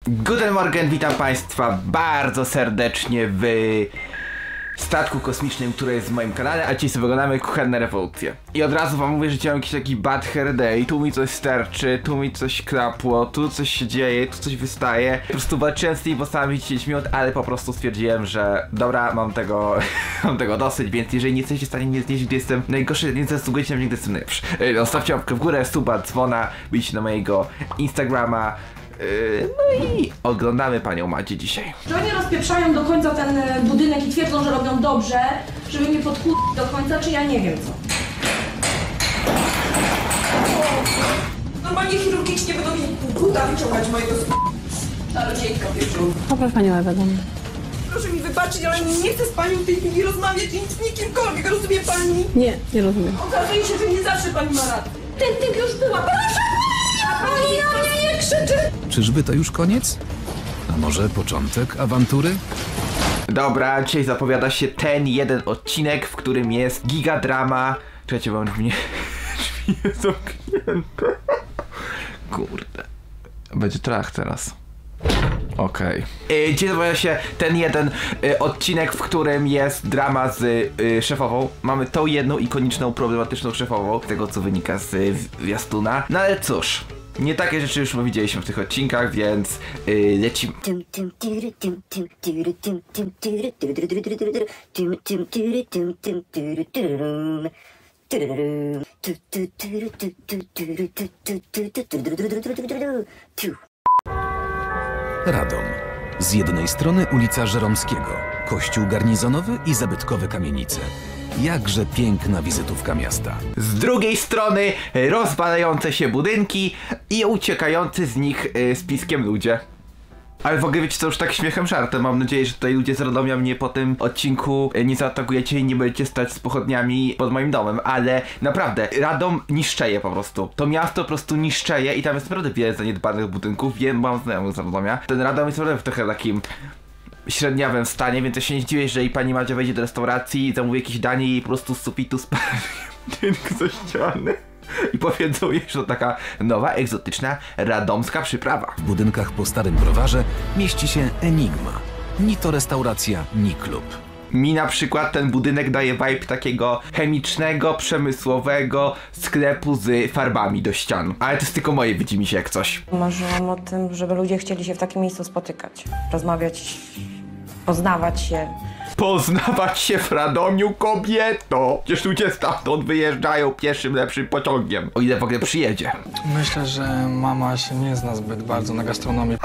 Guten Morgen, witam Państwa bardzo serdecznie w statku kosmicznym, który jest w moim kanale, a dzisiaj sobie oglądamy Kuchenne Rewolucje. I od razu wam mówię, że dzisiaj mam jakiś taki bad hair day, tu mi coś sterczy, tu mi coś klapło, tu coś się dzieje, tu coś wystaje. Po prostu walczyłem z tymi postawami 10 minut, ale po prostu stwierdziłem, że dobra, mam tego dosyć, więc jeżeli nie jesteście w stanie mnie znieść, gdy jestem najgorszy, nie zasługujecie na mnie, gdy jestem najlepszy. Zostawcie łapkę w górę, suba, dzwona, bijcie na mojego Instagrama. No i oglądamy panią Madzie dzisiaj. Że oni rozpieprzają do końca ten budynek i twierdzą, że robią dobrze, żeby mnie podchudzić do końca, czy ja nie wiem co. Normalnie chirurgicznie będą mi buta wyciągać mojego czarodziejka wieczoru. Popraw panią Ewę do mnie. Proszę mi wybaczyć, ale nie chcę z panią w tej chwili rozmawiać nic z nikimkolwiek, rozumie pani? Nie rozumiem. Okazuje się, że nie zawsze pani ma rację. Ten typ już była. Proszę pani na mnie nie krzyczy! Czyżby to już koniec? A może początek awantury? Dobra, dzisiaj zapowiada się ten jeden odcinek, w którym jest gigadrama. Czekajcie, bo drzwi jest zamknięte. Kurde. Będzie trach teraz. Okej. Dzisiaj zapowiada się ten jeden odcinek, w którym jest drama z szefową. Mamy tą jedną ikoniczną, problematyczną szefową, z tego co wynika z zwiastuna. No ale cóż, nie takie rzeczy już widzieliśmy w tych odcinkach, więc lecimy. Radom. Z jednej strony ulica Żeromskiego, kościół garnizonowy i zabytkowe kamienice. Jakże piękna wizytówka miasta. Z drugiej strony rozwalające się budynki i uciekający z nich z piskiem ludzie. Ale w ogóle wiecie co, już tak śmiechem żartem, mam nadzieję, że tutaj ludzie z Radomia mnie po tym odcinku nie zaatakujecie i nie będziecie stać z pochodniami pod moim domem, ale naprawdę, Radom niszczeje po prostu. To miasto po prostu niszczeje i tam jest naprawdę wiele zaniedbanych budynków, wiem, mam znajomych z Radomia. Ten Radom jest naprawdę w trochę takim średniawym stanie, więc ja się nie dziwię, jeżeli pani Madzia wejdzie do restauracji, zamówi jakieś danie i po prostu z sufitu sprawi budynk ze ściany. I powiedzą jej, że to taka nowa, egzotyczna, radomska przyprawa. W budynkach po starym browarze mieści się Enigma. Ni to restauracja, ni klub. Mi na przykład ten budynek daje vibe takiego chemicznego, przemysłowego sklepu z farbami do ścian. Ale to jest tylko moje, widzi mi się jak coś. Marzyłam o tym, żeby ludzie chcieli się w takim miejscu spotykać, rozmawiać, poznawać się. Poznawać się w Radomiu, kobieto! Przecież ludzie stamtąd wyjeżdżają pierwszym lepszym pociągiem. O ile w ogóle przyjedzie. Myślę, że mama się nie zna zbyt bardzo na gastronomii.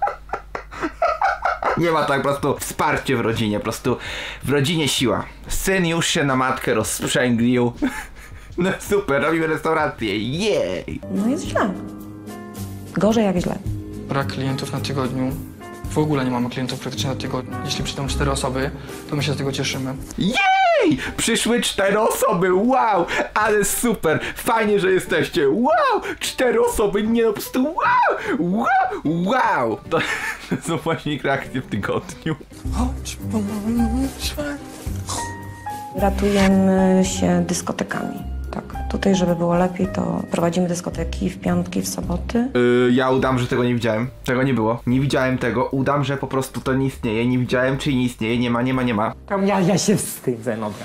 Nie ma tak po prostu wsparcie w rodzinie, po prostu w rodzinie siła. Syn już się na matkę rozsprzęglił. No super, robimy restaurację, jej! No jest źle. Gorzej jak źle. Brak klientów na tygodniu. W ogóle nie mamy klientów praktycznie na tygodniu. Jeśli przyjdą 4 osoby, to my się z tego cieszymy. Jej! Przyszły 4 osoby, wow! Ale super! Fajnie, że jesteście! Wow! 4 osoby, nie no po prostu wow! Wow! Wow! To są właśnie ich reakcje w tygodniu. Chodź, pomóżmy. Ratujemy się dyskotekami. Tak, tutaj żeby było lepiej, to prowadzimy dyskoteki w piątki, w soboty. Ja udam, że tego nie widziałem. Tego nie było. Nie widziałem tego. Udam, że po prostu to nie istnieje. Nie widziałem, czy nie istnieje. Nie ma. Ja się wstydzę, dobra.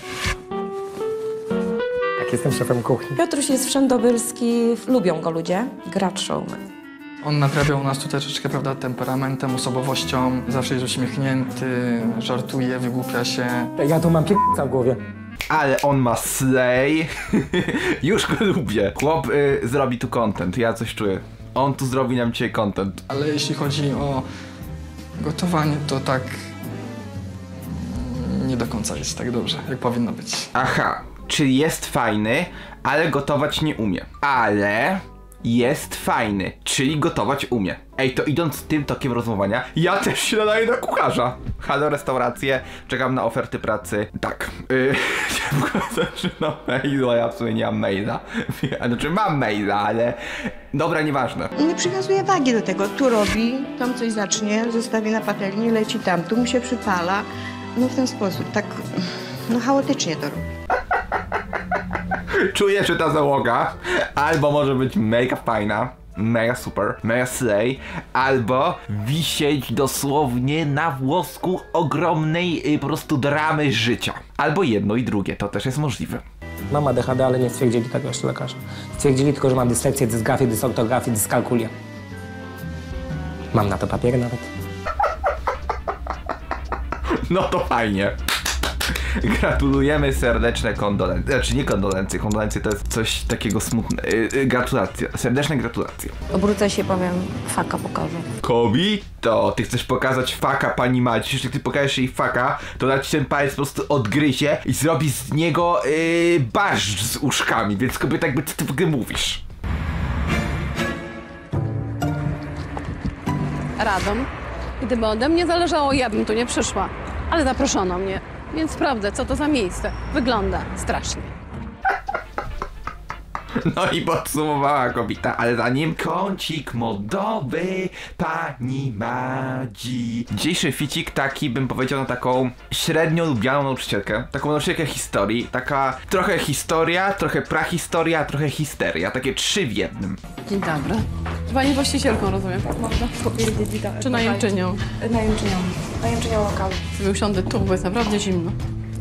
Jak jestem szefem kuchni. Piotruś jest wszędobylski, lubią go ludzie. Gracz showman. On nadrabiał nas tutaj troszeczkę, prawda, temperamentem, osobowością. Zawsze jest uśmiechnięty, żartuje, wygłupia się. Ja tu mam w głowie. Ale on ma slay. Już go lubię. Chłop zrobi tu content. Ja coś czuję. On tu zrobi nam dzisiaj content. Ale jeśli chodzi o gotowanie, to tak nie do końca jest tak dobrze, jak powinno być. Aha, czyli jest fajny, ale gotować nie umie. Ale jest fajny, czyli gotować umie. Ej, to idąc tym tokiem rozumowania, ja też się nadaję na kucharza. Halo, restauracje, czekam na oferty pracy. Tak, chciałem pokazać, że na maila, ja w sumie nie mam maila. Znaczy mam maila, ale dobra, nieważne. Nie przywiązuje wagi do tego. Tu robi, tam coś zacznie, zostawi na patelni, leci tam, tu mu się przypala. No w ten sposób, tak, no chaotycznie to robi. Czuję, że ta załoga albo może być mega fajna, mega super, mega slay, albo wisieć dosłownie na włosku ogromnej po prostu dramy życia. Albo jedno i drugie, to też jest możliwe. Mam ADHD, ale nie stwierdzili tego jeszcze lekarze. Stwierdzili tylko, że mam dysleksję, dysgrafię, dysortografię, dyskalkulię. Mam na to papiery nawet. No to fajnie. Gratulujemy, serdeczne kondolencje. Znaczy nie kondolencje, kondolencje to jest coś takiego smutnego. Gratulacje, serdeczne gratulacje. Obrócę się, powiem, faka pokażę. Kobito, ty chcesz pokazać faka pani Maci. Jeśli ty pokażesz jej faka, to ona ci ten palec po prostu odgryzie i zrobi z niego barszcz z uszkami, więc kobieta, jakby co ty w ogóle mówisz? Radom. Gdyby ode mnie zależało, ja bym tu nie przyszła. Ale zaproszono mnie, więc sprawdzę, co to za miejsce. Wygląda strasznie. No i podsumowała kobieta, ale zanim kącik modowy pani Madzi. Dzisiejszy ficik taki, bym powiedział, na taką średnio lubianą nauczycielkę. Taką nauczycielkę historii. Taka trochę historia, trochę prahistoria, trochę histeria. Takie 3 w jednym. Dzień dobry. Pani właścicielką, rozumiem. Można powiedzieć witam. Czy najemczynią? Najemczynią lokalu. Sobie usiądę tu, bo jest naprawdę zimno.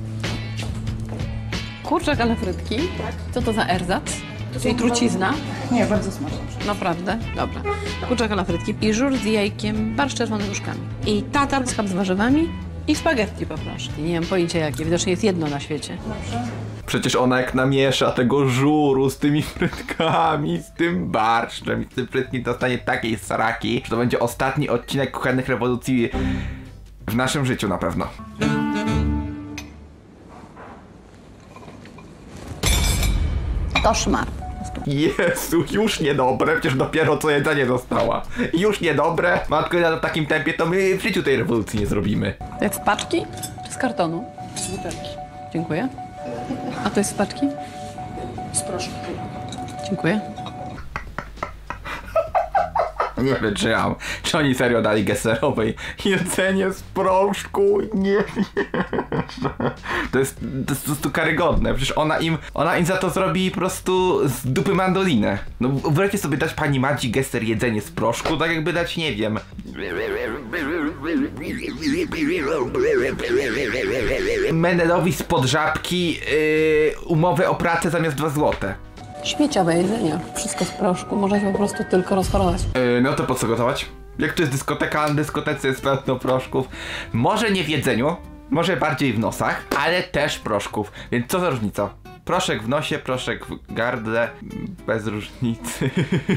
Kurczak, ale frytki. Tak. Co to za erzac? Czyli trucizna? Nie, bardzo smaczne. Naprawdę? Dobra. Kurczak, ale frytki. I żur z jajkiem, barszcz z czerwonymi różkami. I tatar z z warzywami. I spaghetti poproszę. Nie mam pojęcia jakie, widocznie jest jedno na świecie. Przecież ona jak namiesza tego żuru z tymi frytkami, z tym barszczem i z tym frytki, dostanie takiej saraki, że to będzie ostatni odcinek Kuchennych Rewolucji w naszym życiu na pewno. Koszmar. Jezu, już niedobre, przecież dopiero co jedzenie dostała. Już niedobre, matko, w takim tempie to my w życiu tej rewolucji nie zrobimy. Jak z paczki? Czy z kartonu? Z butelki. Dziękuję. A to jest z paczki? Z proszku. Dziękuję. Nie wiem, czy oni serio dali Gesserowej jedzenie z proszku, nie wiem. To jest po prostu karygodne, przecież ona im za to zrobi po prostu z dupy mandolinę. No wreszcie sobie dać pani Madzi Gesser jedzenie z proszku, tak jakby dać, nie wiem. Menelowi spod żabki umowę o pracę zamiast 2 złote. Śmieciowe jedzenie. Wszystko z proszku. Można się po prostu tylko rozchorować. No to po co gotować? Jak to jest dyskoteka, na dyskotece jest pełno proszków. Może nie w jedzeniu, może bardziej w nosach, ale też proszków. Więc co za różnica? Proszek w nosie, proszek w gardle, bez różnicy.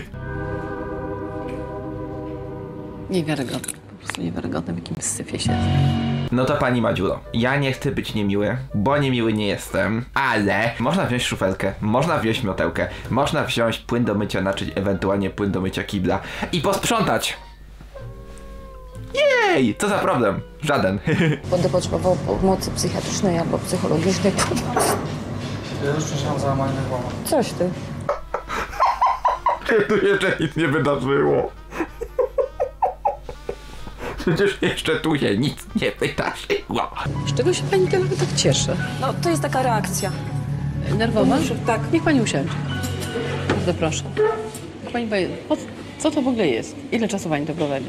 Niewiarygodne. Po prostu niewiarygodne, w jakim syfie się. No to pani Madziulo, ja nie chcę być niemiły, bo niemiły nie jestem, ale można wziąć szufelkę, można wziąć miotełkę, można wziąć płyn do mycia naczyń, ewentualnie płyn do mycia kibla i posprzątać. Jej! Co za problem? Żaden. Będę potrzebował pomocy psychiatrycznej albo psychologicznej pomocy. Ja już przeczytałem załamanie nerwowe. Coś ty. Tu jeszcze nic nie wydarzyło. Przecież jeszcze tu się nic nie wydarzyło. Z czego się pani tak cieszy? No, to jest taka reakcja. Nerwowa? Tak. Niech pani usiądzie. Bardzo proszę. Niech pani powie, co to w ogóle jest? Ile czasu pani to prowadzi?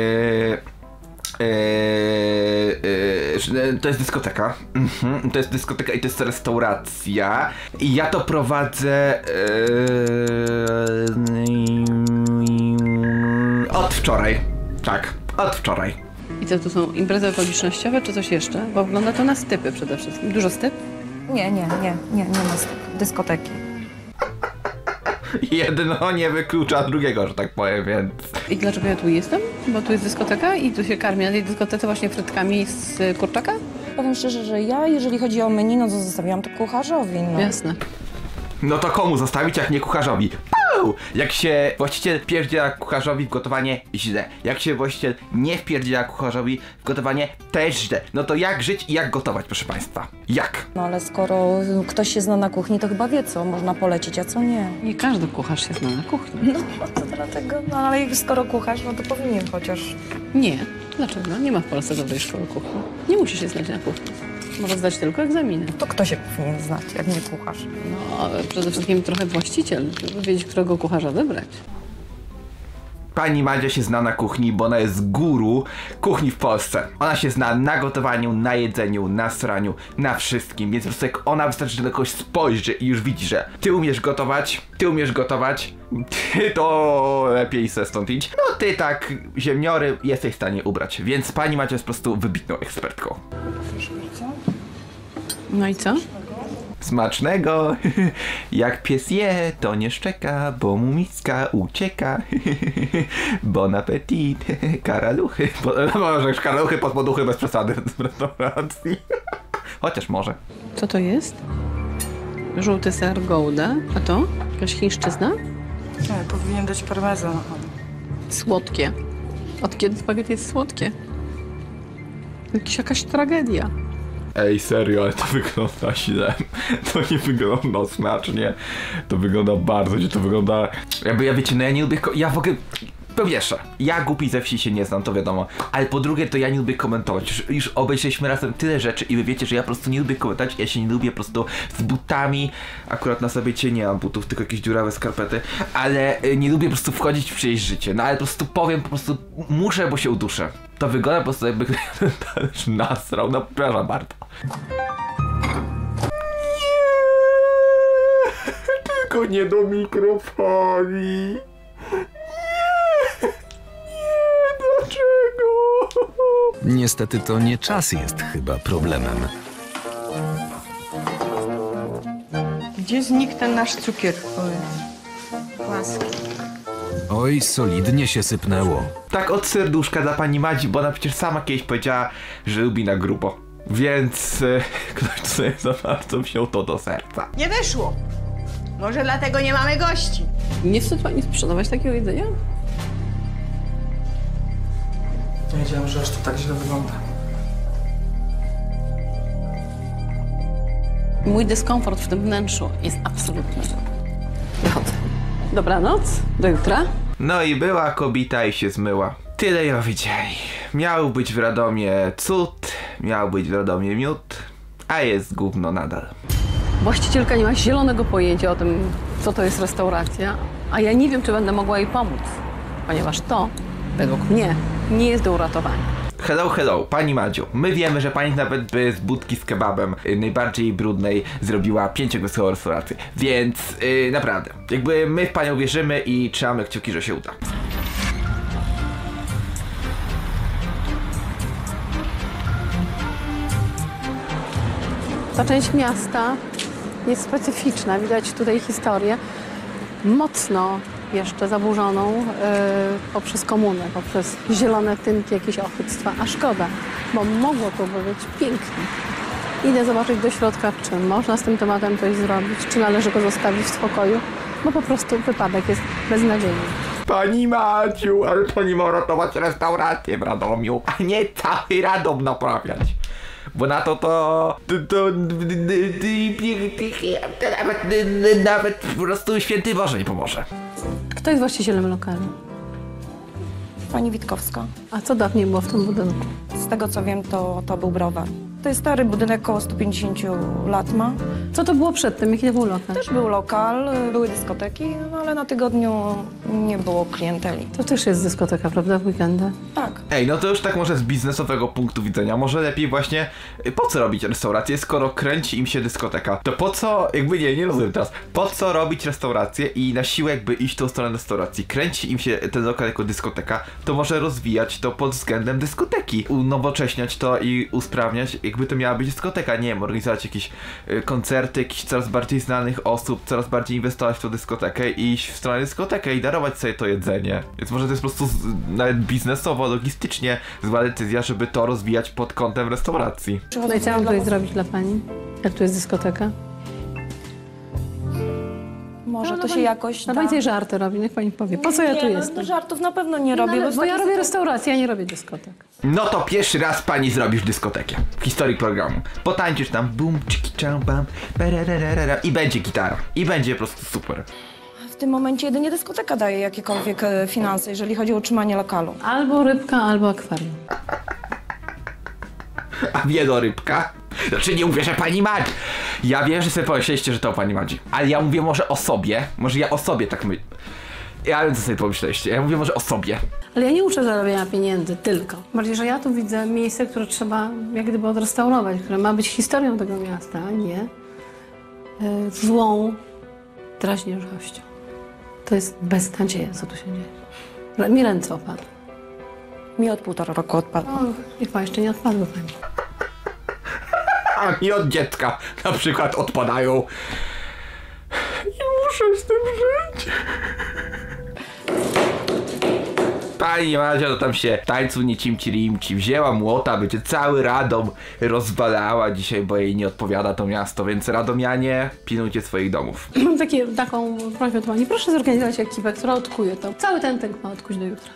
To jest dyskoteka. To jest dyskoteka i to jest restauracja. I ja to prowadzę od wczoraj. Tak, od wczoraj. I co, to są imprezy okolicznościowe, czy coś jeszcze? Bo wygląda to na stypy przede wszystkim. Dużo styp? Nie ma dyskoteki. Jedno nie wyklucza drugiego, że tak powiem, więc... I dlaczego ja tu jestem? Bo tu jest dyskoteka i tu się karmię na tej dyskotece właśnie frytkami z kurczaka? Powiem szczerze, że ja, jeżeli chodzi o menu, no to zostawiłam to kucharzowi, no. Jasne. No to komu zostawić, jak nie kucharzowi? Pau! Jak się właściciel wpierdziela kucharzowi w gotowanie, źle. Jak się właściciel nie wpierdziela kucharzowi w gotowanie, też źle. No to jak żyć i jak gotować, proszę państwa? Jak? No ale skoro ktoś się zna na kuchni, to chyba wie, co można polecić, a co nie. Nie każdy kucharz się zna na kuchni. No to dlatego, no ale skoro kucharz, no to powinien chociaż. Nie. Dlaczego? Nie ma w Polsce dobrej szkoły kuchni. Nie musi się znać na kuchni. Może zdać tylko egzaminy. To kto się powinien znać, jak nie kucharz? No, przede wszystkim trochę właściciel, żeby wiedzieć, którego kucharza wybrać. Pani Madzia się zna na kuchni, bo ona jest guru kuchni w Polsce. Ona się zna na gotowaniu, na jedzeniu, na sraniu, na wszystkim, więc po prostu jak ona wystarczy, że na kogoś spojrzy i już widzi, że ty umiesz gotować, ty to lepiej se stąd idź. No ty tak ziemniory jesteś w stanie ubrać, więc pani Madzia jest po prostu wybitną ekspertką. No i co? Smacznego! Jak pies je, to nie szczeka, bo mu miska ucieka. Bon appetit! Karaluchy. Może karaluchy pod poduchy bez przesady z restauracji. Chociaż może. Co to jest? Żółty ser Gouda. A to? Jakaś chińszczyzna? Nie, powinien dać parmezan. Słodkie. Od kiedy spaghetti jest słodkie? Jakaś tragedia. Ej, serio, ale to wygląda źle. To nie wygląda smacznie. To wygląda bardzo źle, to wygląda... Jakby ja wiecie, no ja nie lubię... Ja w ogóle... Po pierwsze, ja głupi ze wsi się nie znam, to wiadomo. Ale po drugie, to ja nie lubię komentować. Już obejrzeliśmy razem tyle rzeczy i wy wiecie, że ja po prostu nie lubię komentować. Ja się nie lubię po prostu z butami. Akurat na sobie nie mam butów, tylko jakieś dziurawe skarpety. Ale nie lubię po prostu wchodzić w czyjeś życie. No ale po prostu powiem, po prostu muszę, bo się uduszę. To wygląda po prostu jakby ktoś nasrał. No przepraszam bardzo. Tylko nie do mikrofoni. Dlaczego? Niestety to nie czas jest chyba problemem. Gdzie znikł ten nasz cukier? Łaski. Oj, solidnie się sypnęło. Tak od serduszka dla pani Madzi, bo ona przecież sama kiedyś powiedziała, że lubi na grubo. Więc ktoś sobie za bardzo wziął to do serca. Nie wyszło. Może dlatego nie mamy gości. Nie wstyd pani sprzedawać takiego jedzenia? Nie wiedziałem, że aż to tak źle wygląda. Mój dyskomfort w tym wnętrzu jest absolutny. Wychodzę. Dobranoc, do jutra. No i była kobita i się zmyła. Tyle ją widzieli. Miał być w Radomie cud, miał być w Radomie miód, a jest gówno nadal. Właścicielka nie ma zielonego pojęcia o tym, co to jest restauracja, a ja nie wiem, czy będę mogła jej pomóc, ponieważ to, według mnie, nie jest do uratowania. Hello, hello, pani Madziu. My wiemy, że pani nawet by z budki z kebabem najbardziej brudnej zrobiła 5-gwiazdkową restaurację. Więc naprawdę, jakby my w panią wierzymy i trzymamy kciuki, że się uda. Ta część miasta jest specyficzna. Widać tutaj historię mocno jeszcze zaburzoną poprzez komunę, poprzez zielone tynki, jakieś ochyctwa. A szkoda, bo mogło to być pięknie. Idę zobaczyć do środka, czy można z tym tematem coś zrobić, czy należy go zostawić w spokoju, bo po prostu wypadek jest beznadziejny. Pani Madziu, ale pani ma ratować restaurację w Radomiu, a nie cały Radom naprawiać. Bo na to nawet po prostu święty Boże nie pomoże. Kto jest właścicielem lokalu? Pani Witkowska. A co dawniej było w tym budynku? Z tego co wiem, to był browar. To jest stary budynek, około 150 lat ma. Co to było przedtem? Jaki to był lokal? Też był lokal, były dyskoteki, no ale na tygodniu nie było klienteli. To też jest dyskoteka, prawda, w weekendy? Tak. Ej, no to już tak może z biznesowego punktu widzenia, może lepiej właśnie, po co robić restaurację, skoro kręci im się dyskoteka? To po co, jakby nie rozumiem teraz, po co robić restaurację i na siłę jakby iść w tą stronę restauracji? Kręci im się ten lokal jako dyskoteka, to może rozwijać to pod względem dyskoteki, unowocześniać to i usprawniać, jakby to miała być dyskoteka, nie wiem, organizować jakieś koncerty, jakichś coraz bardziej znanych osób, coraz bardziej inwestować w tą dyskotekę i iść w stronę dyskotekę i darować sobie to jedzenie. Więc może to jest po prostu nawet biznesowo, logistycznie zła decyzja, żeby to rozwijać pod kątem restauracji. No i co mam tutaj zrobić dla pani? Jak tu jest dyskoteka? Może to się jakoś No da. pani żarty robi, niech pani powie. Po co ja tu no, jestem? No, żartów na pewno nie robię. Bo ja robię restaurację, ja nie robię dyskotek. No to pierwszy raz pani zrobisz dyskotekę w historii programu. Potańczysz tam bum, cziki, czam, bam, i będzie gitara. I będzie po prostu super. W tym momencie jedynie dyskoteka daje jakiekolwiek finanse, jeżeli chodzi o utrzymanie lokalu. Albo rybka, albo akwarium. A wielorybka? Znaczy nie mówię, że pani Madzi. Ja wiem, że sobie pomyśleliście, że to o pani Madzi. Ale ja mówię może o sobie. Może ja o sobie tak myślę. Ja wiem, co sobie pomyśleliście. Ja mówię może o sobie. Ale ja nie uczę zarabiania pieniędzy tylko. Bardziej, że ja tu widzę miejsce, które trzeba jak gdyby odrestaurować, które ma być historią tego miasta, a nie złą draźniężością. To jest beznadzieja, co tu się dzieje. Mi ręce opadły. Mi od 1,5 roku odpadło. O, niech pan jeszcze nie odpadły pani. A mi od dziecka na przykład odpadają. Nie muszę z tym żyć. Pani Madzia to tam się tańcu nie cimci rimci. Wzięła młota, będzie cały Radom rozwalała dzisiaj, bo jej nie odpowiada to miasto, więc radomianie, pilnujcie swoich domów. Mam taką prośbę do pani. Proszę zorganizować ekipę, która odkuje to. Cały ten tynk ma odkuć do jutra.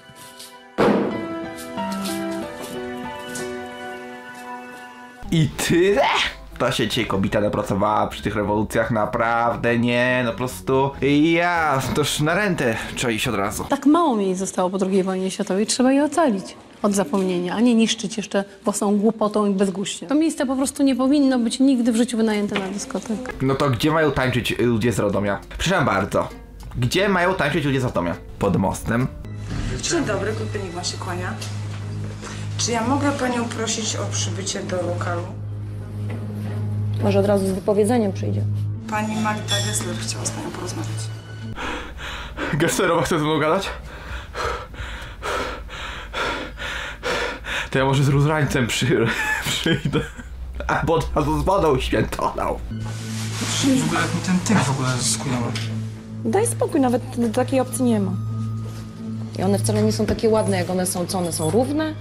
I tyle? Ta się dzisiaj kobieta napracowała przy tych rewolucjach, naprawdę nie, no po prostu ja, toż na rentę trzeba iść od razu. Tak mało miejsc zostało po II wojnie światowej, trzeba je ocalić od zapomnienia, a nie niszczyć jeszcze własną głupotą i bezguściem. To miejsce po prostu nie powinno być nigdy w życiu wynajęte na dyskotekę. No to gdzie mają tańczyć ludzie z Radomia? Przepraszam bardzo. Gdzie mają tańczyć ludzie z Radomia? Pod mostem? Dzień dobry, głupie niech pan się kłania. Czy ja mogę panią prosić o przybycie do lokalu? Może od razu z wypowiedzeniem przyjdzie. Pani Magda Gessler chciała z panią porozmawiać. Gesslerowa chce ze mną gadać? To ja może z różańcem przyjdę. Albo od razu z wodą święconą. W ogóle jak mi ten tynk w ogóle skujemy. Daj spokój, nawet takiej opcji nie ma. I one wcale nie są takie ładne, jak one są. Co, one są równe?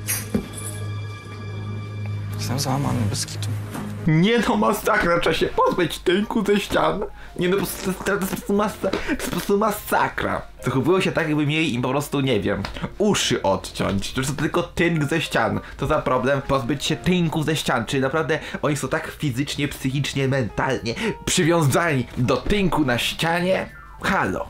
Jestem załamany bez kitu. Nie no, masakra, trzeba się pozbyć tynku ze ścian. Nie no, to jest po prostu masakra. Zachowują się tak, jakby mieli im po prostu, nie wiem, uszy odciąć. To jest tylko tynk ze ścian. To za problem pozbyć się tynku ze ścian. Czyli naprawdę oni są tak fizycznie, psychicznie, mentalnie przywiązani do tynku na ścianie. Halo.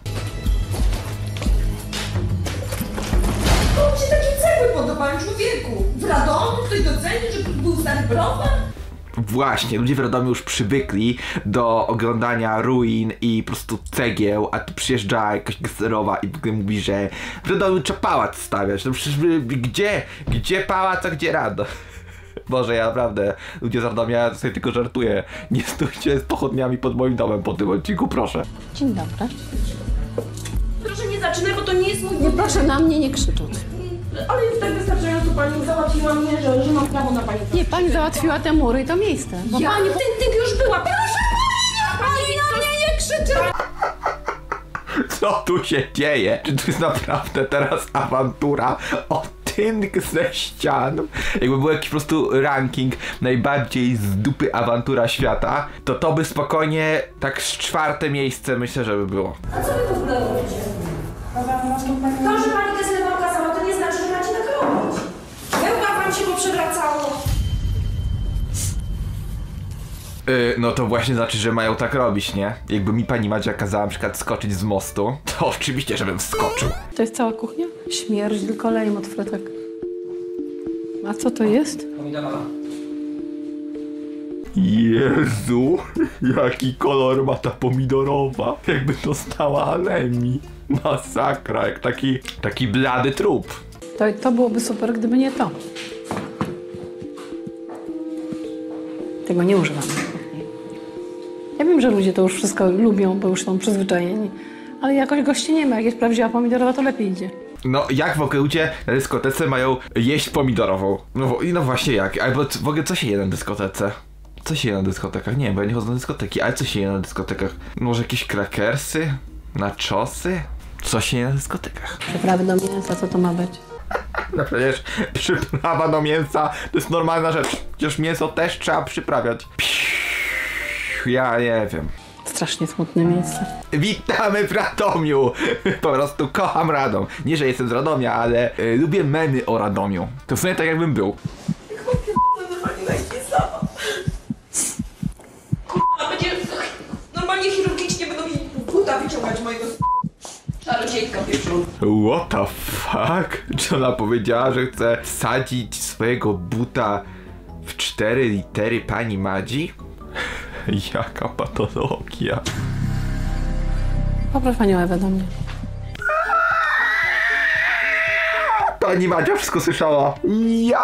Komu się takie cegły podobają, człowieku? W Radomiu ktoś doceni, że tu był stary browar? Właśnie, ludzie w Radomiu już przywykli do oglądania ruin i po prostu cegieł, a tu przyjeżdża jakaś Gesslerowa i w ogóle mówi, że w Radomiu trzeba pałac stawiać. No przecież gdzie pałac, a gdzie Radom? Boże, ja naprawdę, ludzie z Radomia, sobie tylko żartuję. Nie stójcie z pochodniami pod moim domem po tym odcinku, proszę. Dzień dobry. Proszę nie zaczynać, bo to nie jest mój Nie proszę na mnie nie krzyczeć. Ale jest tak wystarczająco, pani załatwiła mnie, że mam prawo na pani. Nie, pani załatwiła te mury i to miejsce. Bo Ja pani... w ten typ już była. Proszę pani na mnie nie krzyczy! Co tu się dzieje? Czy to jest naprawdę teraz awantura o tynk ze ścian? Jakby był jakiś po prostu ranking najbardziej z dupy awantura świata, to by spokojnie tak z 4. miejsce myślę, że by było. A co wy w ogóle robicie? To, że pani Gessler wam kazała, to nie znaczy, że macie tak robić. Chyba wam się poprzewracało. No to właśnie znaczy, że mają tak robić, nie? Jakby mi pani Madzia kazała na przykład skoczyć z mostu, to oczywiście, żebym wskoczył. To jest cała kuchnia? Śmierdzi tylko olejem od frytek. A co to jest? Pomidorowa. Jezu, jaki kolor ma ta pomidorowa. Jakby dostała anemii. Masakra, jak taki blady trup. To byłoby super, gdyby nie to. Tego nie używam. Ja wiem, że ludzie to już wszystko lubią, bo już są przyzwyczajeni. Ale jakoś gości nie ma. Jak jest prawdziwa pomidorowa, to lepiej idzie. No jak w ogóle ludzie na dyskotece mają jeść pomidorową? No właśnie jak? Albo w ogóle co się je na dyskotece? Co się je na dyskotekach? Nie wiem, bo ja nie chodzę na dyskoteki, ale co się je na dyskotekach? Może jakieś krakersy? Naczosy? Co się je na dyskotekach? Przyprawy do mięsa, co to ma być? No przecież przyprawa do mięsa to jest normalna rzecz. Przecież mięso też trzeba przyprawiać. Ja nie wiem. Strasznie smutne miejsce. Witamy w Radomiu! Po prostu kocham Radom. Nie, że jestem z Radomia, ale lubię memy o Radomiu. To w sumie tak jakbym był. Kurwa, będzie... Normalnie chirurgicznie będą mi buta wyciągać mojego czarodziejka wieczór. What the fuck? Czy ona powiedziała, że chce wsadzić swojego buta w 4 litery pani Madzi? Jaka patologia. Poproś panią Ewę do mnie. Pani Madzia wszystko słyszała. Ja...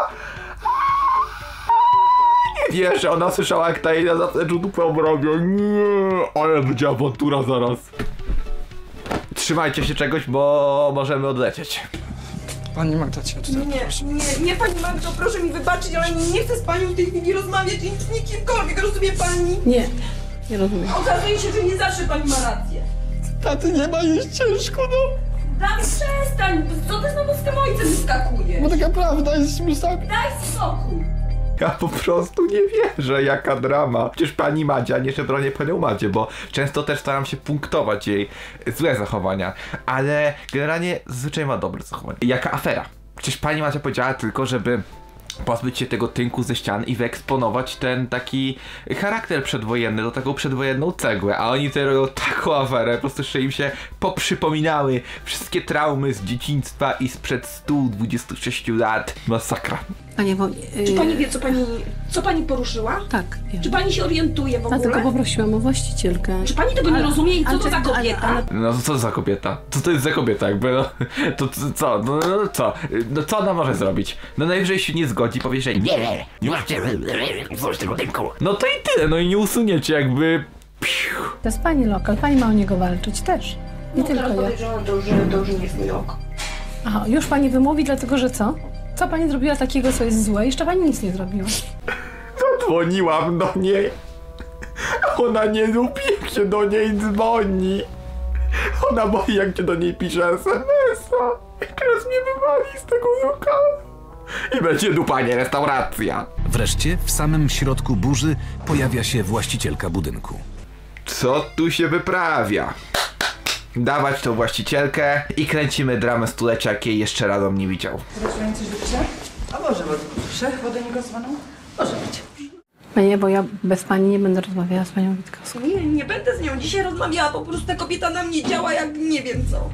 Nie wierzę, ona słyszała jak ta jej na zapleczu dupę robią. Nie, ale będzie awantura zaraz. Trzymajcie się czegoś, bo możemy odlecieć. Pani Magda cię tutaj proszę. Nie, pani Magdo, proszę mi wybaczyć, ale nie chcę z panią w tej chwili rozmawiać i z nikimkolwiek, rozumie pani? Nie rozumiem. Okazuje się, że nie zawsze pani ma rację. Taty nie ma, jest ciężko, no. Dawid, przestań! Co ty znowu z tym ojcem wyskakujesz? Bo taka prawda jest sami. Daj spokój! Ja po prostu nie wierzę, jaka drama. Przecież pani Madzia, nie bronię panią Madzię, bo często też staram się punktować jej złe zachowania, ale generalnie zazwyczaj ma dobre zachowania. Jaka afera? Przecież pani Madzia powiedziała tylko, żeby pozbyć się tego tynku ze ścian i wyeksponować ten taki charakter przedwojenny, do taką przedwojenną cegłę, a oni tutaj robią taką aferę, po prostu jeszcze im się poprzypominały wszystkie traumy z dzieciństwa i sprzed 126 lat. Masakra. Panie, bo... Czy pani wie, co pani poruszyła? Tak, wiem. Czy pani się orientuje w ogóle? Dlatego poprosiłam o właścicielkę. Czy pani tego nie rozumie i co to za kobieta? No to co za kobieta? Co to jest za kobieta jakby, no? To co? Co? No co ona może zrobić? No najwyżej się nie zgodzi, powie, że nie macie tego tynku. No to i tyle, no i nie usuniecie jakby... To jest pani lokal, pani ma o niego walczyć też. Nie tylko ja. Podejrzewam, to już nie jest mój lokal. Aha, już pani wymówi, dlatego że co? Co pani zrobiła takiego, co jest złe? Jeszcze pani nic nie zrobiła. Zadzwoniłam do niej. Ona nie lubi, jak się do niej dzwoni. Ona boi, jak się do niej pisze SMS-a. I teraz mnie wywali z tego lokalu. I będzie dupa, nie restauracja. Wreszcie w samym środku burzy pojawia się właścicielka budynku. Co tu się wyprawia? Dawać tą właścicielkę i kręcimy dramę stulecia, jakiej jeszcze Radom nie widział. Zaczynają coś do picia? A może wodę proszę? Wodę niegazowaną? Może być. Panie, bo ja bez pani nie będę rozmawiała z panią Witkowską. Nie będę z nią dzisiaj rozmawiała, po prostu ta kobieta na mnie działa jak nie wiem co.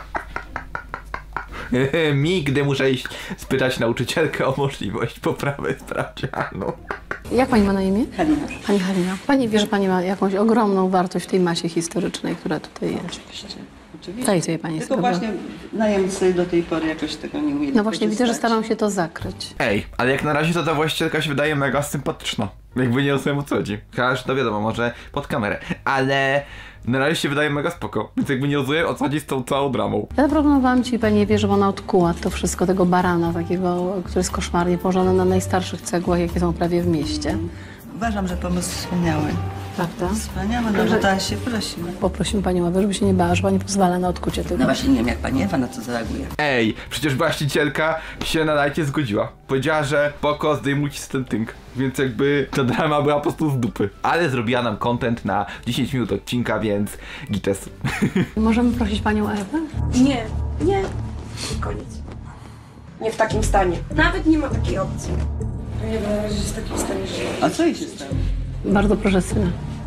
Gdy muszę iść spytać nauczycielkę o możliwość poprawy sprawdzianu. Jak pani ma na imię? Halina. Pani Halina. Pani wie, że pani ma jakąś ogromną wartość w tej masie historycznej, która tutaj jest. Oczywiście. Daj sobie pani Tylko sprawę. właśnie najemcy do tej pory jakoś tego nie umieli No właśnie widzę, że korzystać. staram się to zakryć. Ej, ale jak na razie to ta właścicielka się wydaje mega sympatyczna. Jakby nie rozumiem o co chodzi. Chyba, że to wiadomo, może pod kamerę. Ale na razie się wydaje mega spoko. Więc jakby nie rozumiem o co chodzi z tą całą dramą. Ja zaproponowałam ci, pani wie, żeby ona odkuła to wszystko, tego barana takiego, który jest koszmarnie położony na najstarszych cegłach, jakie są prawie w mieście. Uważam, że pomysł wspaniały. Prawda? Wspaniały, no bo ta się prosimy. Poprosimy panią Ewę, żeby się nie bała, że pani pozwala na odkucie tego. No właśnie nie wiem, jak pani Ewa na to zareaguje. Ej, przecież właścicielka się na lajcie zgodziła. Powiedziała, że spoko, zdejmujcie z ten tynk. Więc jakby ta drama była po prostu z dupy. Ale zrobiła nam content na 10 minut odcinka, więc gites. Możemy prosić panią Ewę? Nie. Koniec. Nie w takim stanie. Nawet nie ma takiej opcji. Nie wiem, na razie jest w takim stanie, że... A co jej się stało? Bardzo proszę syna.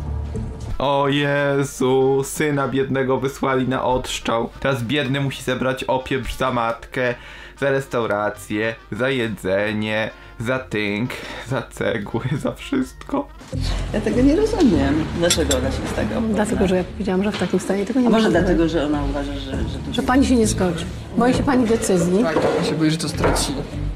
O Jezu, syna biednego wysłali na odstrzał. Teraz biedny musi zebrać opieprz za matkę, za restaurację, za jedzenie, za tynk, za cegły, za wszystko. Ja tego nie rozumiem. Dlaczego ona się z tego obchodzi? Dlatego, że ja powiedziałam, że w takim stanie tego nie A może może dlatego, być. że ona uważa, że Że pani się nie zgodzi. Boi się pani decyzji. Tak, ja się boję, że to straci.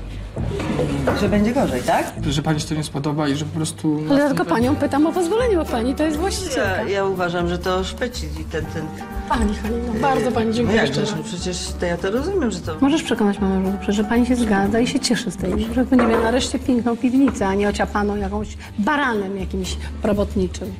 że będzie gorzej, tak? Że pani się to nie spodoba i że po prostu... Ale ja tylko panią pytam o pozwolenie, bo pani to jest właścicielka. Ja uważam, że to szpeci i ten... Pani Halino, bardzo pani No dziękuję jak, szczerze. no przecież to ja to rozumiem, że to... Możesz przekonać mamę, że dobrze, że pani się zgadza i się cieszy z tej, że będzie miała nareszcie piękną piwnicę, a nie ociapaną jakąś baranem jakimś robotniczym.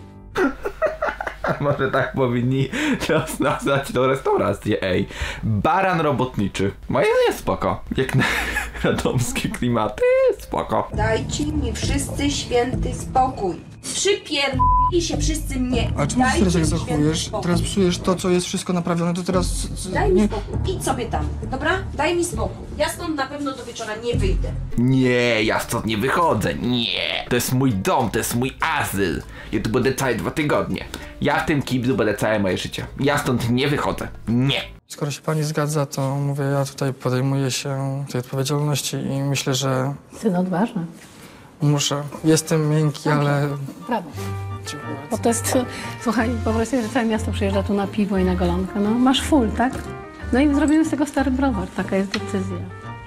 Może tak powinni teraz nazwać tą restaurację, ej. Baran robotniczy. Moje jest spoko. Jak na radomskie klimaty, spoko. Dajcie mi wszyscy święty spokój. Przypierdolili się wszyscy mnie. A czemu ty teraz tak mi święty zachowujesz? spokój. Teraz psujesz to, co jest wszystko naprawione, to teraz... Daj mi spokój. Idź sobie tam, dobra? Daj mi spokój. Ja stąd na pewno do wieczora nie wyjdę. Nie, ja stąd nie wychodzę, nie. To jest mój dom, to jest mój azyl. Ja tu będę całe 2 tygodnie. Ja w tym kiblu będę całe moje życie. Ja stąd nie wychodzę, nie. Skoro się pani zgadza, to mówię, ja tutaj podejmuję się tej odpowiedzialności i myślę, że Syn odważny. muszę. Jestem miękki, ale... Brawo. Dziękuję. Bo to jest, słuchaj, wyobraź sobie, że całe miasto przyjeżdża tu na piwo i na golonkę. No, masz full, tak? No i zrobimy z tego stary browar. Taka jest decyzja.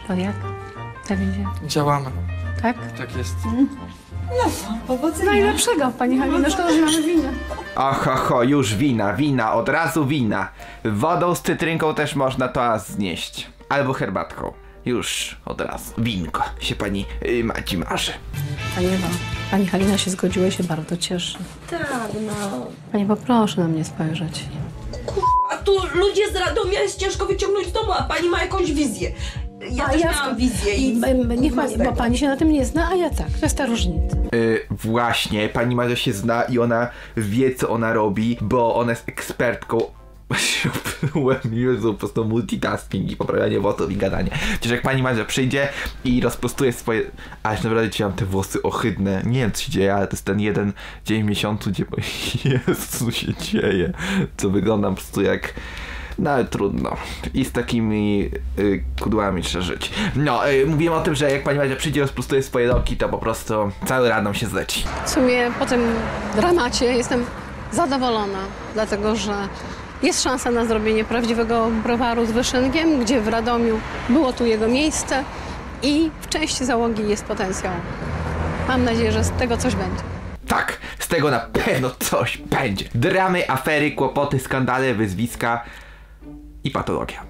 To jak? Tak idzie. Działamy. Tak? Tak jest. Najlepszego, pani Halino, szkoda, że mamy winę. Oho, już wina, od razu wina. Wodą z cytrynką też można to znieść. Albo herbatką. Już od razu. Winko się pani Madzi marzy. Pani Ewa, pani Halina się zgodziła i się bardzo cieszy. Tak, no. Pani poproszę na mnie spojrzeć. A tu ludzie z Radomia jest ciężko wyciągnąć z domu, a pani ma jakąś wizję. Ja też miałam wizję i... Niech pani, bo pani się na tym nie zna, a ja tak. To jest ta różnica. Właśnie, pani Madzia się zna i ona wie, co ona robi, bo ona jest ekspertką. Jezu, po prostu multitasking i poprawianie włosów i gadanie. Przecież jak pani Madzia przyjdzie i rozprostuje swoje... Aż naprawdę dzisiaj mam te włosy ohydne. Nie wiem, co się dzieje, ale to jest ten jeden dzień w miesiącu, gdzie... Jezu, się dzieje. Co wygląda po prostu jak... No ale trudno. I z takimi kudłami trzeba żyć. No, mówiłem o tym, że jak pani Madzia przyjdzie, rozprostuje swoje loki, to po prostu cały Radom się zleci. W sumie po tym dramacie jestem zadowolona, dlatego że jest szansa na zrobienie prawdziwego browaru z wyszynkiem, gdzie w Radomiu było tu jego miejsce i w części załogi jest potencjał. Mam nadzieję, że z tego coś będzie. Tak, z tego na pewno coś będzie. Dramy, afery, kłopoty, skandale, wyzwiska i patologia.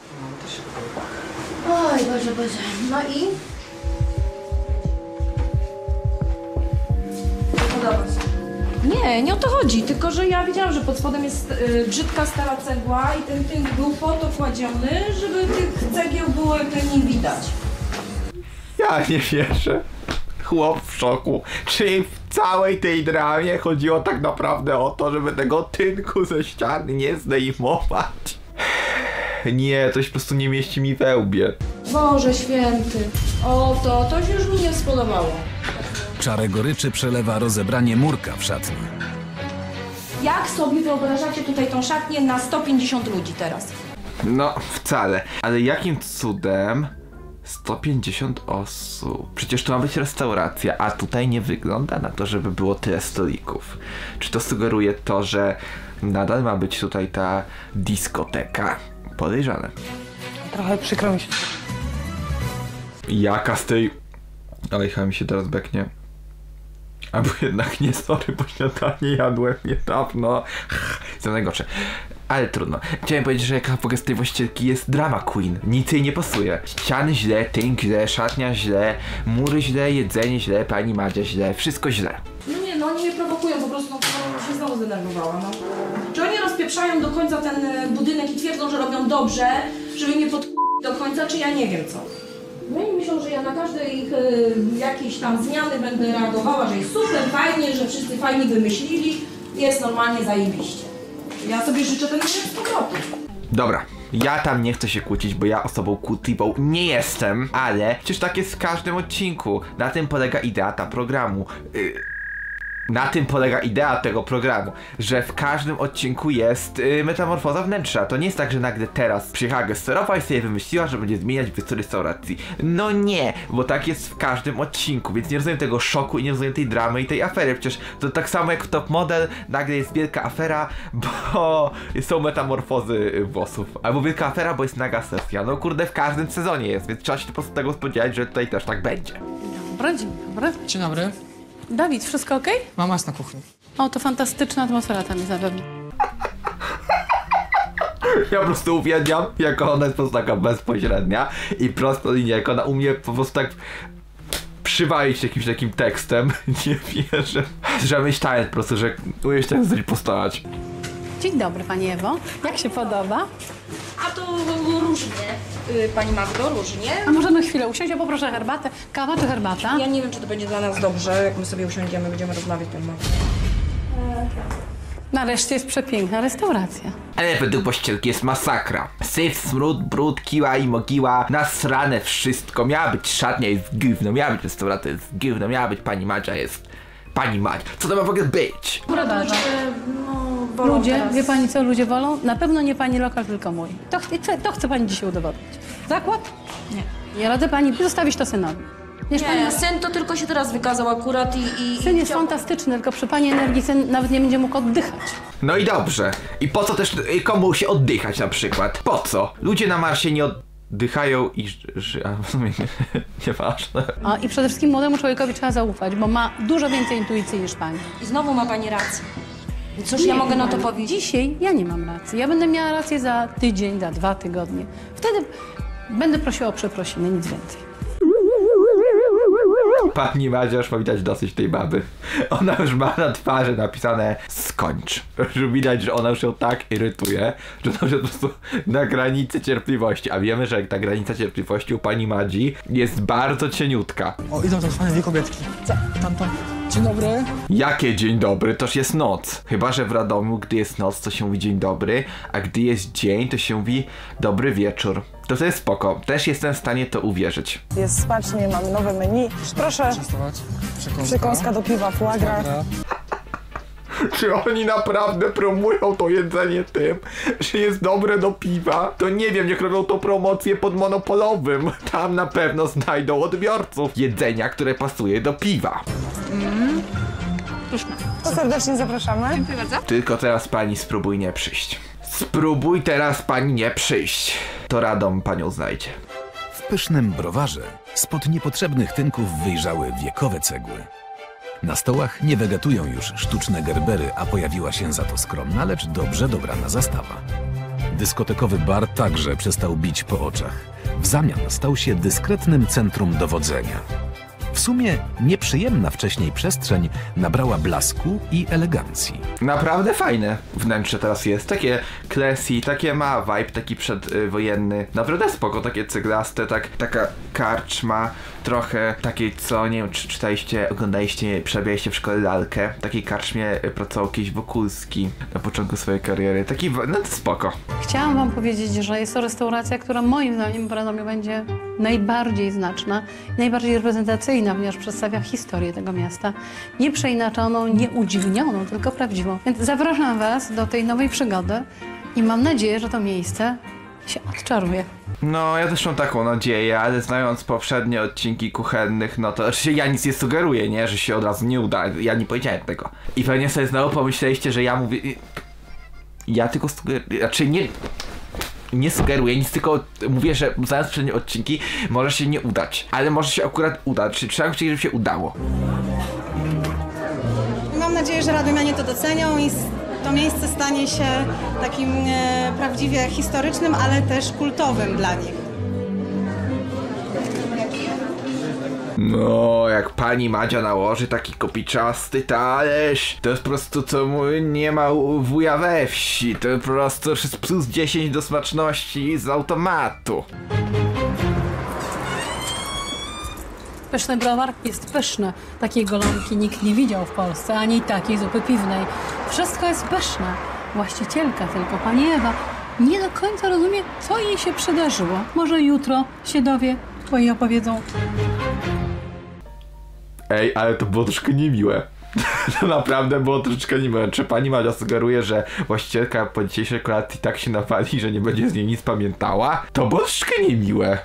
Oj, Boże. No i? Podoba się. Nie o to chodzi, tylko że ja widziałam, że pod spodem jest brzydka stara cegła i ten tynk był po to kładziony, żeby tych cegieł było jak najmniej widać. Ja nie wierzę. Chłop w szoku. Czyli w całej tej dramie chodziło tak naprawdę o to, żeby tego tynku ze ściany nie zdejmować. Nie, to się po prostu nie mieści mi we łbie. Boże święty, to się już mi nie spodobało. Czarę goryczy przelewa rozebranie murka w szatni. Jak sobie wyobrażacie tutaj tą szatnię na 150 ludzi teraz? No, wcale. Ale jakim cudem 150 osób? Przecież to ma być restauracja, a tutaj nie wygląda na to, żeby było tyle stolików. Czy to sugeruje to, że nadal ma być tutaj ta dyskoteka? Podejrzane. Trochę przykro mi się. Jaka z tej... Oj, chyba mi się teraz beknie. Albo jednak nie, sorry, bo śniadanie jadłem niedawno. Jestem najgorszy. Ale trudno. Chciałem powiedzieć, że jaka w ogóle z tej właścicielki jest drama queen. Nic jej nie pasuje. Ściany źle, tynk źle, szatnia źle, mury źle, jedzenie źle, pani Madzia źle, wszystko źle. No oni mnie prowokują, po prostu się znowu zdenerwowała, no. Czy oni rozpieprzają do końca ten budynek i twierdzą, że robią dobrze, żeby mnie do końca, czy ja nie wiem co. No i myślą, że ja na każde ich jakieś tam zmiany będę reagowała, że jest super, fajnie, że wszyscy fajnie wymyślili, jest normalnie zajebiście. Ja sobie życzę ten z powrotu. Dobra, ja tam nie chcę się kłócić, bo ja osobą kłótliwą nie jestem, ale przecież tak jest w każdym odcinku. Na tym polega idea programu. Na tym polega idea tego programu, że w każdym odcinku jest metamorfoza wnętrza. To nie jest tak, że nagle teraz przyjechała gesterowa i sobie wymyśliła, że będzie zmieniać wystrój restauracji. No nie, bo tak jest w każdym odcinku, więc nie rozumiem tego szoku i nie rozumiem tej dramy i tej afery. Przecież to tak samo jak w Top Model, nagle jest wielka afera, bo są metamorfozy włosów. Albo wielka afera, bo jest naga sesja. No kurde, w każdym sezonie jest, więc trzeba się po prostu tego spodziewać, że tutaj też tak będzie. Dobra, dzień dobry. Dzień dobry. Dawid, wszystko okej? Mama jest na kuchni. O, to fantastyczna atmosfera tam jest na pewno. Ja po prostu uwielbiam, jak ona jest po prostu taka bezpośrednia i prostolinijna, jak ona umie po prostu tak przywalić jakimś takim tekstem. Nie wierzę, że myślałem po prostu, że umiesz tak zripostować. Dzień dobry, pani Ewo. Jak się podoba? A to różnie, pani Magdo, różnie. A możemy chwilę usiąść? Ja poproszę herbatę. Kawa czy herbata? Ja nie wiem, czy to będzie dla nas dobrze, jak my sobie usiądziemy, będziemy rozmawiać, pani Magdo. Nareszcie jest przepiękna restauracja. Ale według właścicielki jest masakra. Syf, smród, brud, kiła i mogiła, nasrane wszystko. Miała być szatnia, jest gówno, miała być restauracja, jest gówno, miała być pani Madzia, jest pani Madzia. Co to ma w ogóle być? Ludzie, teraz. wie pani co ludzie wolą? Na pewno nie pani lokal, tylko mój. To chce pani dzisiaj udowodnić. Zakład? Nie. Nie radzę pani zostawić to synowi. Nie, syn to tylko się teraz wykazał akurat i Syn jest fantastyczny, tylko przy pani energii syn nawet nie będzie mógł oddychać. No i dobrze. I po co też komu się oddychać na przykład? Po co? Ludzie na Marsie nie dychają i a w sumie nieważne. I przede wszystkim młodemu człowiekowi trzeba zaufać, bo ma dużo więcej intuicji niż pani. I znowu ma pani rację. I cóż ja mogę na to powiedzieć? Dzisiaj ja nie mam racji. Ja będę miała rację za tydzień, za 2 tygodnie. Wtedy będę prosiła o przeprosiny, nic więcej. Pani Madzia już ma widać dosyć tej baby. Ona już ma na twarzy napisane skończ. Już widać, że ona już ją tak irytuje, że ona już jest po prostu na granicy cierpliwości. A wiemy, że ta granica cierpliwości u pani Madzi jest bardzo cieniutka. O, idą tam fajne dwie kobietki. Tam. Dzień dobry. Jakie dzień dobry? Toż jest noc. Chyba że w Radomiu, gdy jest noc, to się mówi dzień dobry, a gdy jest dzień, to się mówi dobry wieczór. To jest spoko. Też jestem w stanie to uwierzyć. Jest smacznie, mamy nowe menu. Proszę, przekąska do piwa, foie gras. Czy oni naprawdę promują to jedzenie tym, że jest dobre do piwa? To nie wiem, niech robią to promocję pod monopolowym. Tam na pewno znajdą odbiorców jedzenia, które pasuje do piwa. Pyszne. To serdecznie zapraszamy. Dziękuję bardzo. Tylko teraz pani spróbuj nie przyjść. Spróbuj teraz pani nie przyjść. To Radom panią znajdzie. W pysznym browarze spod niepotrzebnych tynków wyjrzały wiekowe cegły. Na stołach nie wegatują już sztuczne gerbery, a pojawiła się za to skromna, lecz dobrze dobrana zastawa. Dyskotekowy bar także przestał bić po oczach. W zamian stał się dyskretnym centrum dowodzenia. W sumie nieprzyjemna wcześniej przestrzeń nabrała blasku i elegancji. Naprawdę fajne wnętrze teraz jest. Takie classy, takie ma vibe taki przedwojenny. Naprawdę spoko, takie ceglaste, taka karczma. Trochę takiej, co nie wiem, czy czytaliście, oglądaliście, przerabialiście w szkole lalkę. W takiej karczmie pracował kiedyś Wokulski na początku swojej kariery. Taki, no to spoko. Chciałam wam powiedzieć, że jest to restauracja, która moim zdaniem w Radomiu będzie najbardziej znaczna, najbardziej reprezentacyjna, ponieważ przedstawia historię tego miasta. Nie przeinaczoną, nie udźwignioną, tylko prawdziwą. Więc zapraszam was do tej nowej przygody i mam nadzieję, że to miejsce się odczaruje. No, ja też mam taką nadzieję, ale znając poprzednie odcinki kuchennych, no to oczywiście ja nic nie sugeruję, nie? Że się od razu nie uda. Ja nie powiedziałem tego. I pewnie sobie znowu pomyśleliście, że ja mówię... Ja tylko sugeruję... Znaczy nie sugeruję nic, tylko mówię, że znając poprzednie odcinki może się nie udać. Ale może się akurat udać. Czy trzeba chcieć, żeby się udało? Mam nadzieję, że radomianie to docenią i to miejsce stanie się takim prawdziwie historycznym, ale też kultowym dla nich. No, jak pani Madzia nałoży taki kopiczasty talerz, to jest po prostu co nie ma wuja we wsi. To po prostu jest plus 10 do smaczności z automatu. Pyszny browar jest pyszny. Takiej golonki nikt nie widział w Polsce, ani takiej zupy piwnej. Wszystko jest pyszne. Właścicielka tylko, pani Ewa, nie do końca rozumie, co jej się przydarzyło. Może jutro się dowie, to jej opowiedzą. Ej, ale to było troszkę niemiłe. To naprawdę było troszeczkę niemiłe. Czy pani Madzia sugeruje, że właścicielka po dzisiejszej kolacji tak się napali, że nie będzie z niej nic pamiętała? To było troszeczkę niemiłe.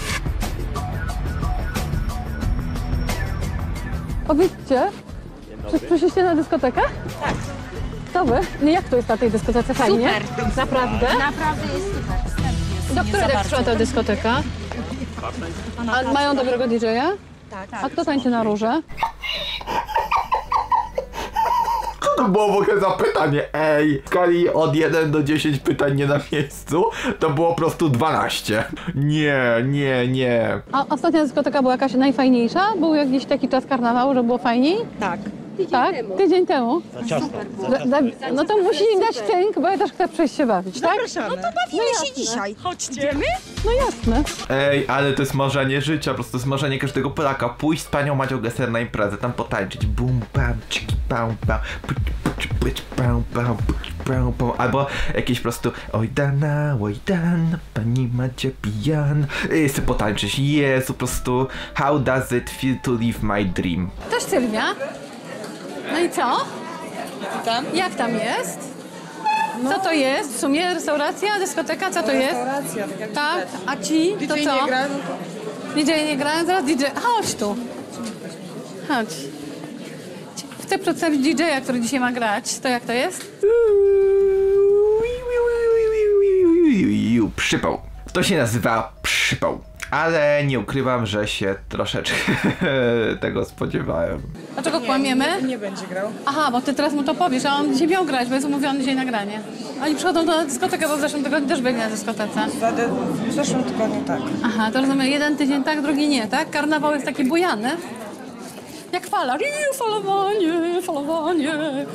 Powiedzcie, czy przyszliście na dyskotekę? Tak. To wy? No jak to jest na tej dyskotece? Fajnie? Super. Naprawdę? Naprawdę jest super. Do której tak trwa ta dyskoteka? A mają dobrego DJ-a? Tak. A kto tańczy na róże? Co to było w ogóle za pytanie? Ej, w skali od 1 do 10 pytań nie na miejscu, to było po prostu 12. Nie. A ostatnia dyskoteka była jakaś najfajniejsza? Był jakiś taki czas karnawału, że było fajniej? Tak. Tydzień temu. No to musi dać tynk, bo ja też chcę przejść się bawić, tak? Zapraszamy. No to bawimy się dzisiaj. Chodźcie. No jasne. Ej, ale to jest marzenie życia, po prostu to jest marzenie każdego Polaka. Pójść z panią Madzią Gesser na imprezę, tam potańczyć. Bum, bam, ciki, bam, bam, bam. Albo jakieś po prostu oj dana, pani Madzia pijan. Chcę potańczyć. Jezu, po prostu how does it feel to live my dream? Cześć Sylwia. No i co? Tam? Jak tam jest? Co to jest? W sumie restauracja, dyskoteka, co to jest? Restauracja, Tak, a ci to DJ co? nie gra, DJ nie gra, zaraz DJ. Chodź tu. Chodź. Chcę przedstawić DJ-a, który dzisiaj ma grać. To jak to jest? Przypał. To się nazywa przypał. Ale nie ukrywam, że się troszeczkę tego spodziewałem. Dlaczego kłamiemy? Nie będzie grał. Aha, bo ty teraz mu to powiesz, a on dzisiaj miał grać, bo jest umówiony dzisiaj nagranie. Oni przychodzą do dyskoteki, bo w zeszłym tygodniu też byli na dyskotece. W zeszłym tygodniu tak. Aha, to rozumiem, jeden tydzień tak, drugi nie, tak? Karnawał jest taki bujany. Jak fala. Falowanie, falowanie.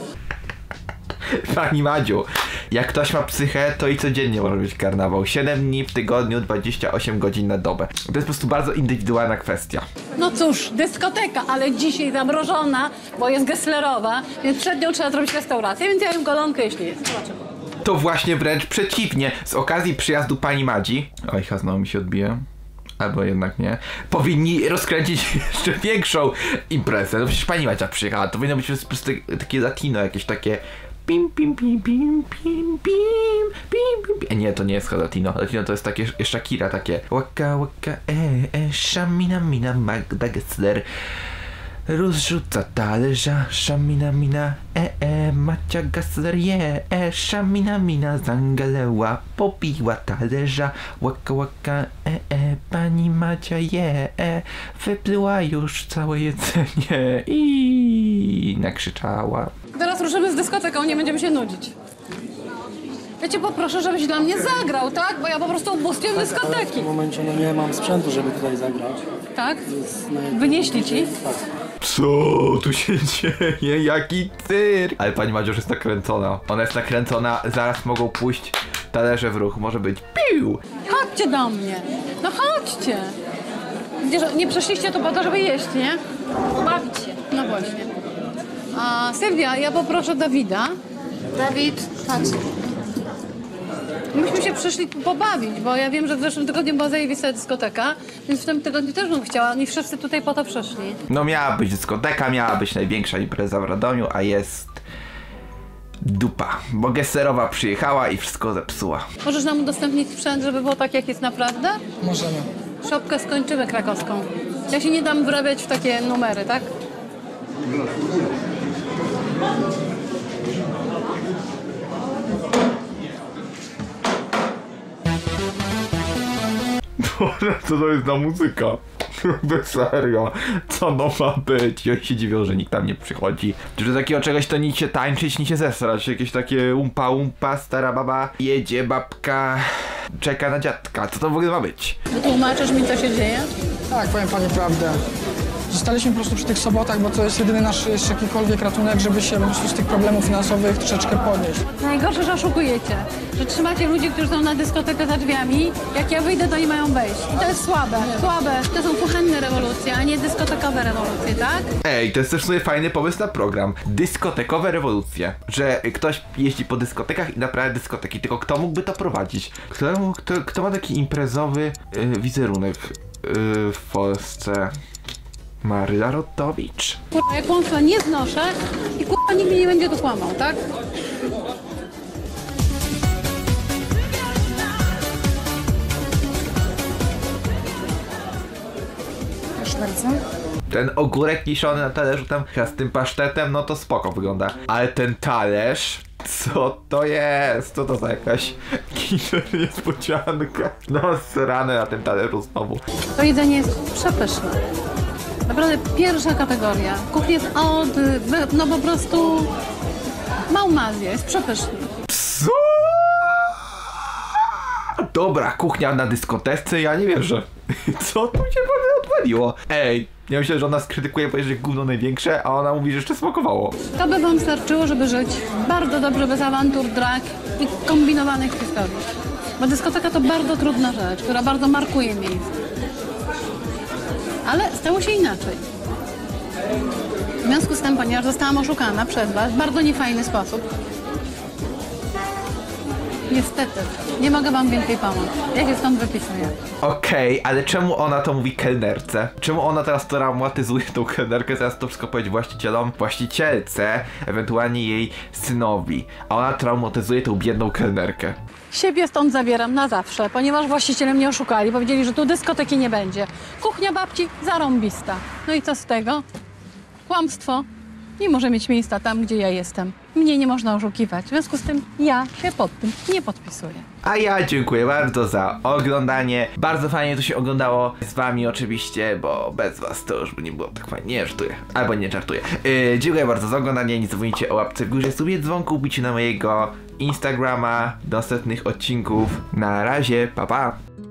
Pani Madziu, jak ktoś ma psychę, to i codziennie może być karnawał. 7 dni w tygodniu, 28 godzin na dobę. To jest po prostu bardzo indywidualna kwestia. No cóż, dyskoteka, ale dzisiaj zamrożona, bo jest Gesslerowa, więc przed nią trzeba zrobić restaurację, więc ja jem golonkę, jeśli jest. Zobaczymy. To właśnie wręcz przeciwnie. Z okazji przyjazdu pani Madzi... Oj, znowu mi się odbije. Albo jednak nie. Powinni rozkręcić jeszcze większą imprezę. No przecież pani Madzia przyjechała. To powinno być po prostu takie latino, jakieś takie... Pim, pim, pim, pim, pim, pim, pim, pim. Nie, to nie jest latino. Latino to jest takie Shakira, takie waka, waka, shamina, mina, Magda Gessler. Rozrzuca talerza, szamina, mina, Macia Gessler, szamina, mina, zangaleła, popiła talerza, łaka, łaka, pani Macia, wypluła już całe jedzenie i nakrzyczała. Teraz ruszymy z dyskoteką, nie będziemy się nudzić. Ja cię poproszę, żebyś dla mnie zagrał, tak? Bo ja po prostu ubóstwiam dyskoteki. W tym momencie nie mam sprzętu, żeby tutaj zagrać. Tak? Wynieśli ci? Tak. Co tu się dzieje? Jaki cyrk! Ale pani Madzia już jest nakręcona. Ona jest nakręcona, zaraz mogą pójść talerze w ruch. Może być piu! Chodźcie do mnie! No chodźcie! Widzisz, nie przeszliście tu po to, żeby jeść, nie? Bawić się. No właśnie. A Sylwia, ja poproszę Dawida. Dawid, chodź. Myśmy się przyszli pobawić, bo ja wiem, że w zeszłym tygodniu była zajebista dyskoteka, więc w tym tygodniu też bym chciała. Oni wszyscy tutaj po to przyszli. No miała być dyskoteka, miała być największa impreza w Radomiu, a jest... dupa. Bo Gesslerowa przyjechała i wszystko zepsuła. Możesz nam udostępnić sprzęt, żeby było tak, jak jest naprawdę? Możemy. Szopkę skończymy krakowską. Ja się nie dam wrabiać w takie numery, tak? Co to jest za muzyka? Bez serio. Co no ma być? I oni się dziwią, że nikt tam nie przychodzi. Że takiego czegoś to nic się tańczyć, nic się zesrać. Jakieś takie umpa, stara baba jedzie, babka czeka na dziadka. Co to w ogóle ma być? Wytłumaczysz mi, co się dzieje? Tak, powiem pani prawdę. Zostaliśmy po prostu przy tych sobotach, bo to jest jedyny nasz jeszcze jakikolwiek ratunek, żeby się po prostu z tych problemów finansowych troszeczkę podnieść. Najgorsze, że oszukujecie. Że trzymacie ludzi, którzy są na dyskotekę za drzwiami. Jak ja wyjdę, to nie mają wejść. I to jest słabe. Słabe. To są kuchenne rewolucje, a nie dyskotekowe rewolucje, tak? Ej, to jest też sobie fajny pomysł na program. Dyskotekowe rewolucje. Że ktoś jeździ po dyskotekach i naprawia dyskoteki. Tylko kto mógłby to prowadzić? Kto ma taki imprezowy wizerunek w Polsce? Maryla Rodowicz. Kurwa, ja kłamstwa nie znoszę i kurwa nikt mi nie będzie tu kłamał, tak? Proszę bardzo. Ten ogórek kiszony na talerzu tam z tym pasztetem, no to spoko wygląda. Ale ten talerz, co to jest? Co to za jakaś niespodzianka? No srane na tym talerzu znowu. To jedzenie jest przepyszne. Naprawdę pierwsza kategoria. Kuchnia jest no po prostu małmazja, jest przepyszna. Co? Dobra, kuchnia na dyskotece, ja nie wierzę. Co tu się odwaliło? Ej, ja myślę, że ona skrytykuje, powie, że gówno największe, a ona mówi, że jeszcze smakowało. To by wam starczyło, żeby żyć bardzo dobrze, bez awantur, drag i kombinowanych historii. Bo dyskoteka to bardzo trudna rzecz, która bardzo markuje miejsce. Ale stało się inaczej. W związku z tym, ponieważ zostałam oszukana przez was w bardzo niefajny sposób, niestety, nie mogę wam więcej pomóc. Ja się stąd wypisuję. Okej, ale czemu ona to mówi kelnerce? Czemu ona teraz traumatyzuje tą kelnerkę, zamiast to wszystko powiedzieć właścicielom, właścicielce, ewentualnie jej synowi, a ona traumatyzuje tą biedną kelnerkę? Siebie stąd zabieram na zawsze, ponieważ właściciele mnie oszukali. Powiedzieli, że tu dyskoteki nie będzie. Kuchnia babci zarąbista. No i co z tego? Kłamstwo. nie może mieć miejsca tam, gdzie ja jestem. Mnie nie można oszukiwać. W związku z tym ja się pod tym nie podpisuję. A ja dziękuję bardzo za oglądanie. Bardzo fajnie to się oglądało z wami oczywiście, bo bez was to już by nie było tak fajnie. Nie żartuję. Albo nie żartuję. Dziękuję bardzo za oglądanie. Nie zapomnijcie o łapce w górze, subie, dzwonku, bicie na mojego Instagrama do następnych odcinków. Na razie, pa pa!